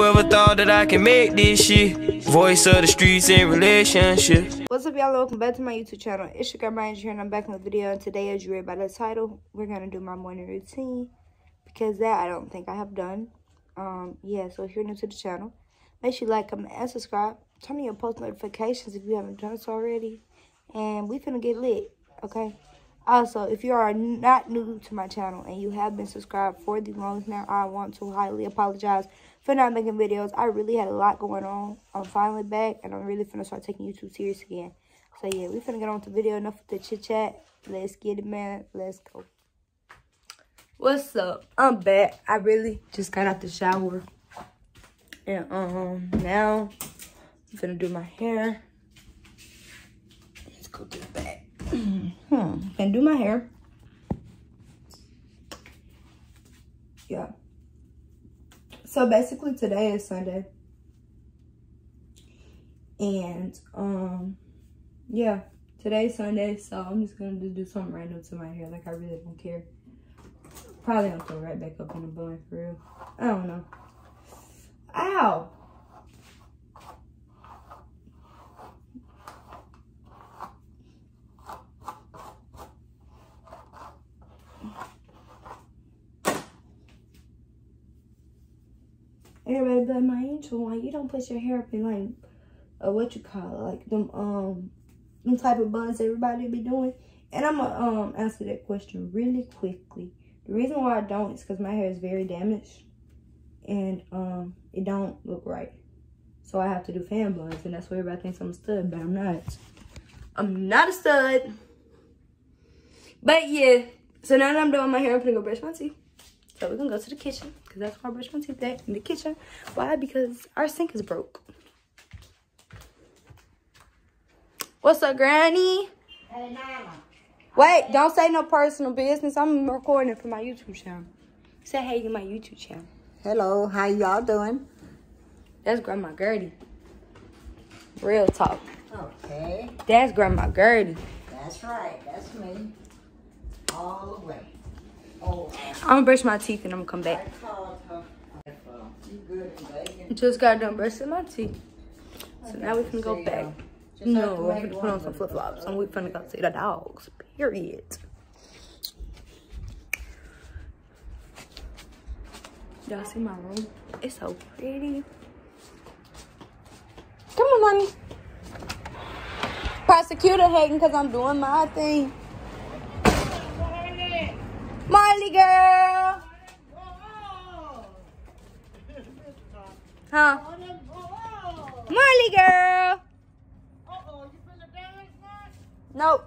Whoever thought that I can make this shit? Voice of the streets in relationships. What's up, y'all? Welcome back to my YouTube channel. It's your girl Brian here, and I'm back in the video. And today, as you read by the title, we're gonna do my morning routine because that I don't think I have done. Yeah. So if you're new to the channel, make sure you like, comment, and subscribe. Turn on your post notifications if you haven't done so already. And we finna get lit, okay? Also, if you are not new to my channel and you have been subscribed for the longest now, I want to highly apologize for not making videos. I really had a lot going on. I'm finally back, and I'm really finna start taking YouTube serious again. So, yeah, we finna get on with the video. Enough with the chit-chat. Let's get it, man. Let's go. What's up? I'm back. I really just got out the shower. And, now I'm finna do my hair. Let's go to the back. Can do my hair. Yeah. So basically today is Sunday. And yeah, today's Sunday, so I'm just gonna do something random to my hair. Like, I really don't care. Probably gonna throw it right back up in the bun for real. I don't know. Ow! Everybody but my angel, why you don't put your hair up in like what you call it, like them type of buns everybody be doing. And I'm gonna answer that question really quickly. The reason why I don't is because my hair is very damaged and it don't look right. So I have to do fan buns, and that's why everybody thinks I'm a stud, but I'm not. I'm not a stud. But yeah, so now that I'm done with my hair, I'm gonna go brush my teeth. So we're gonna go to the kitchen, because that's why I brush my teeth at, in the kitchen. Why? Because our sink is broke. What's up, Granny? Hey, Nana. Wait, don't say no personal business. I'm recording for my YouTube channel. Say hey to my YouTube channel. Hello, how y'all doing? That's Grandma Gertie. Real talk. Okay, That's Grandma Gertie. that's right. That's me. All the way. Oh, I'm gonna brush my teeth and I'm gonna come I back. called her. You good and bacon? Just got done brushing my teeth. So now we can go back. No, I'm gonna put on some flip-flops and we finna go see the dogs. Period. Y'all see my room? It's so pretty. Come on, mommy. Prosecutor hating because I'm doing my thing. Marley girl. Huh? Marley girl. Nope.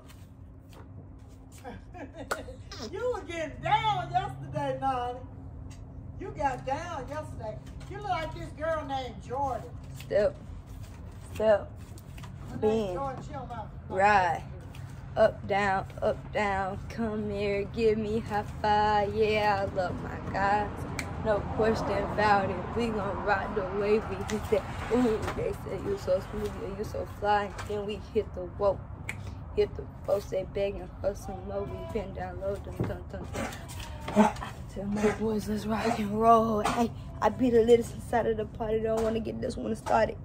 You were getting down yesterday, Nana. You got down yesterday. You look like this girl named Jordan. Step. Her name's Bend. Jordan. She on my Ride. Up, down. Come here, give me high five. Yeah, I love my guys. No question about it. We gon' ride the wave. We hit that. Ooh, they say you so smooth, yeah, you so fly. Then we hit the whoa. Hit the folks, they begging for some more. We pin down low, dun. Tell my boys, let's rock and roll. Hey, I be the latest inside of the party. Don't want to get this one started.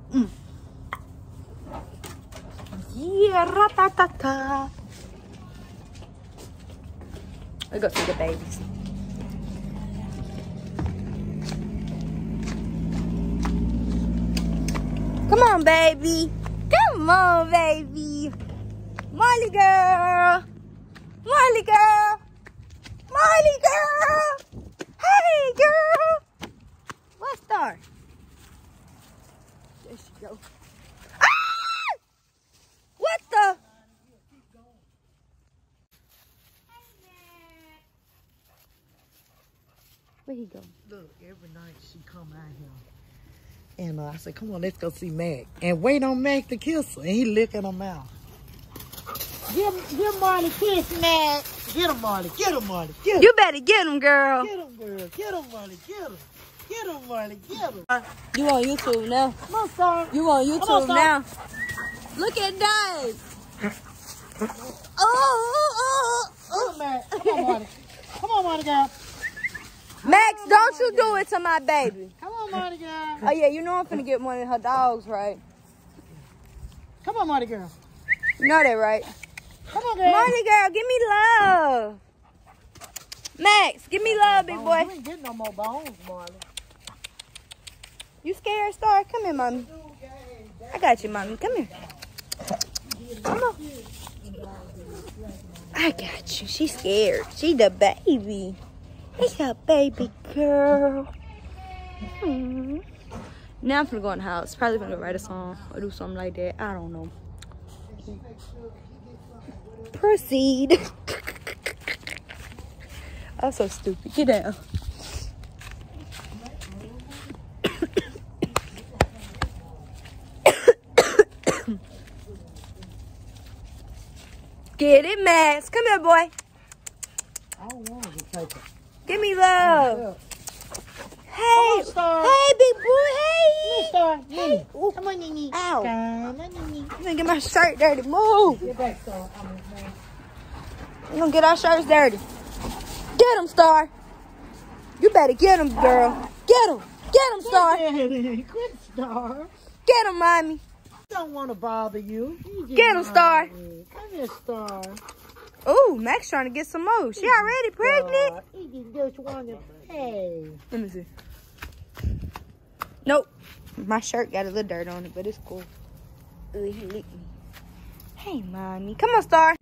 Yeah, ra-ta-ta-ta. Let's go see the babies. Come on, baby. Come on, baby. Molly girl. Molly girl. Molly girl. Hey, girl. What's that? There she goes. Ah! What the? Where he go? Look, every night she come out here. And I said, come on, let's go see Mac. And wait on Mac to kiss her. And he licking her mouth. Give Marley a kiss, Mac. Get him, Marley. Get him, Marley. Get him. You better get him, girl. Get him, girl. Get him, Marley. Get him. Get him, Marley. Get him. You on YouTube now? Come on, son. You on YouTube now? Look at Dave. Oh. Come on, Marley. Come on, Marley, girl. Max, don't you do it to my baby. Come on, Marty girl. Oh, yeah, you know I'm finna get one of her dogs, right? Come on, Marty girl. You know that, right? Come on, girl. Marty girl, give me love. Max, give me love, big boy. You ain't getting no more bones, Marty. You scared, Star? Come here, mommy. I got you, mommy. Come here. Come on. I got you. She's scared. She the baby. It's your baby girl. Now I'm finna go in the house. Probably gonna write a song or do something like that. I don't know. Proceed. I'm so stupid. Get down. Get it, Max. Come here, boy. I don't want to take it. Give me love. Hey. Come on, Star. Hey, big boy. Hey. Star. Hey. Ooh. Come on, Nene. Ow. Come on, Nene. I'm gonna get my shirt dirty. Move. Get back, Star. We're gonna get our shirts dirty. Get him, Star. You better get him, girl. Get him. Get him, Star. Quit, Star. Get him, mommy. Don't want to bother you. Get him, Star. Come here, Star. Ooh, Max trying to get some more. She already pregnant. He just want to pay. Let me see. Nope. My shirt got a little dirt on it, but it's cool. Ooh, he licked me. Hey, mommy. Come on, Star.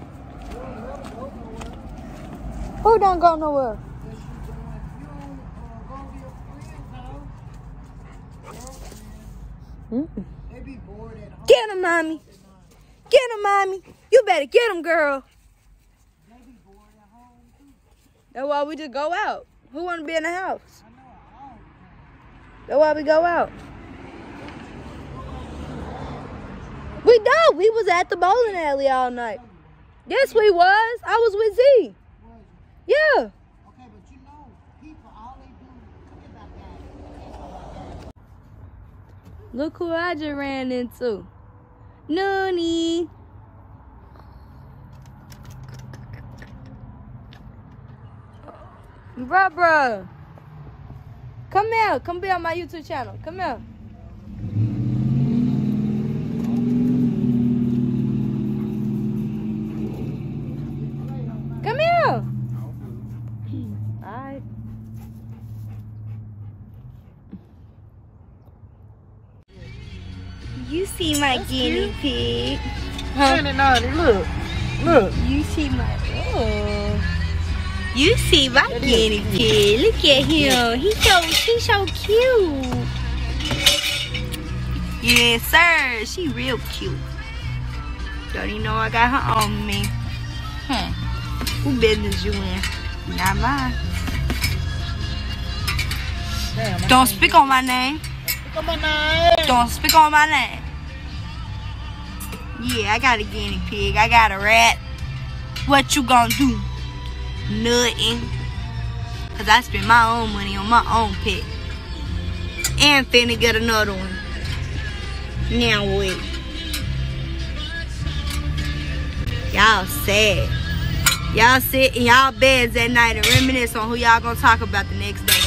Who don't go nowhere? They be bored at home. Get him, mommy. Get him, mommy. You better get him, girl. They be bored at home too. That's why we just go out. Who want to be in the house? That's why we go out. We don't. We was at the bowling alley all night. Yes, we was. I was with Z. Yeah. Okay, but you know, people, all they do is about that. Look who I just ran into. Noonie. Bruh. Come here. Come be on my YouTube channel. Come here. Come here. Alright. You see my guinea pig. Look. You see my You see my guinea pig. Look at him. He's so cute. Yes, sir. She real cute. Don't even know I got her on me. Who business you in? Not mine. Damn, Don't speak on my name. Come on now. Don't speak on my name. Yeah, I got a guinea pig. I got a rat. What you gonna do? Nothing. Cause I spend my own money on my own pet. And finna get another one. Now what? Y'all sad. Y'all sit in y'all beds at night and reminisce on who y'all gonna talk about the next day.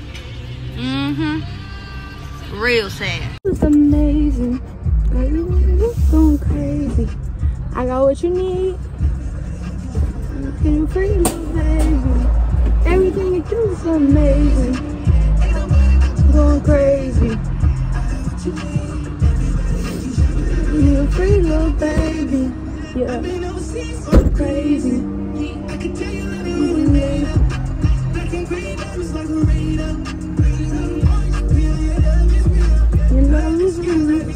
Real sad. It's amazing. It's going crazy. I got what you need. You're pretty little baby. Everything you do is amazing. Going crazy. You're a pretty little baby. Yeah. Going crazy. You love is good.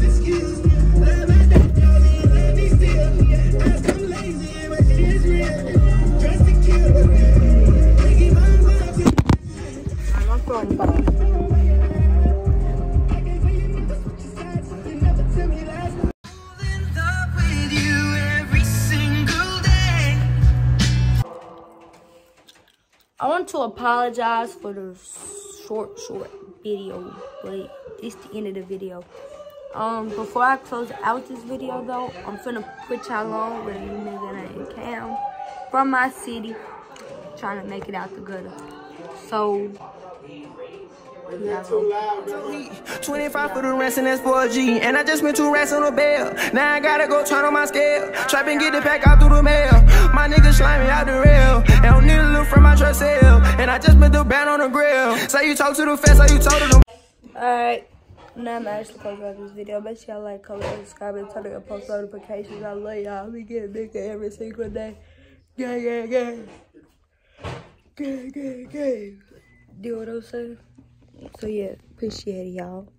I want to apologize for the short video, but it's the end of the video. Before I close out this video though, I'm finna put y'all on with a new nigga named Cam from my city, trying to make it out the gutter. sold. 25 for the rest and that's 4G. And I just spent 2 racks on a bill. Now I gotta go turn on my scale. Trap and get the pack out through the mail. My niggas slimy out the rail. And don't need a look from my trust sale. And I just put the band on the grill. Say you talk to the fence, so you told them. Alright, now I'm actually closing out this video. Make sure y'all like, comment, and subscribe, and turn on your post notifications. I love y'all. We get bigger every single day. Gang, gang, gang. Gang, gang, gang. Do what I'm saying? So yeah, appreciate it, y'all.